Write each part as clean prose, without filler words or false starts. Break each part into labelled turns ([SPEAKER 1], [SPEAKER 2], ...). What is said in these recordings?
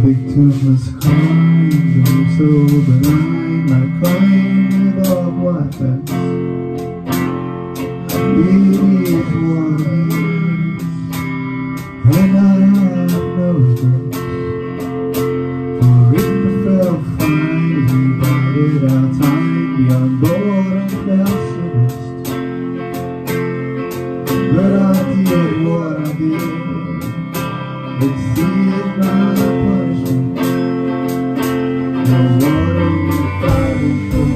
[SPEAKER 1] big tumors climb, so benign, like climbing above weapons. It is what it is, and I know that. For it felt fine as we bided our time beyond boredom pessimist. But I did what I did. Let's see if my punishment. Now what are we fighting for?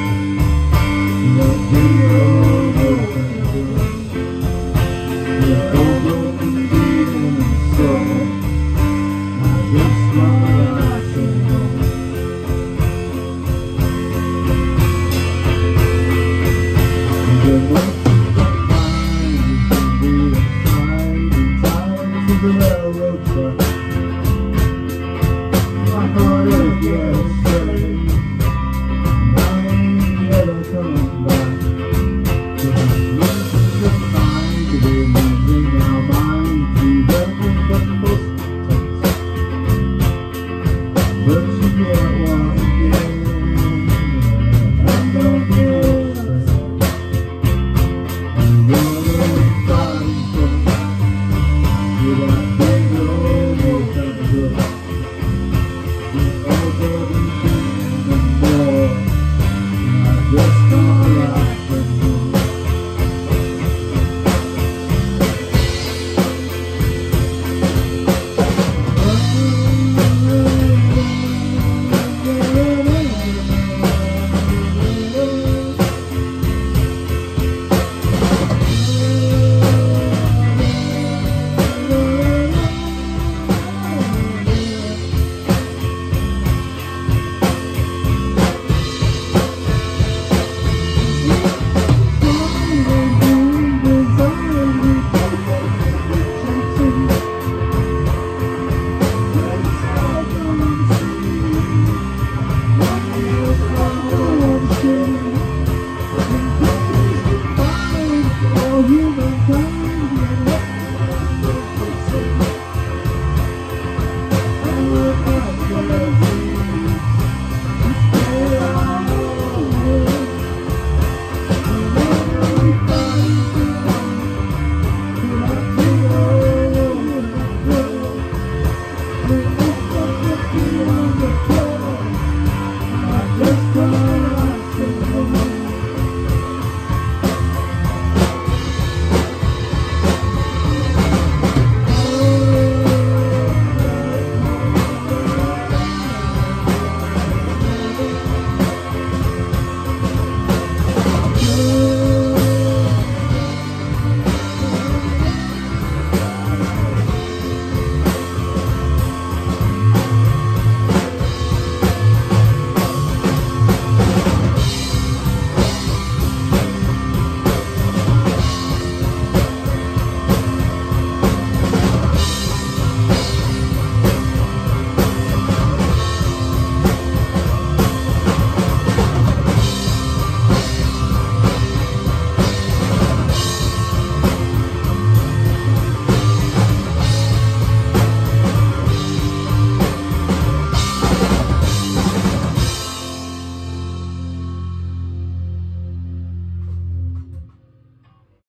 [SPEAKER 1] Let me open the door. Let open the feeling and soul. I guess my life is home. The most of my mind is really tied and tied to the railroad track. My heart is getting straight, and I ain't never coming back. Cause most of the mind, we're losing our mind to everything but most of us. But you get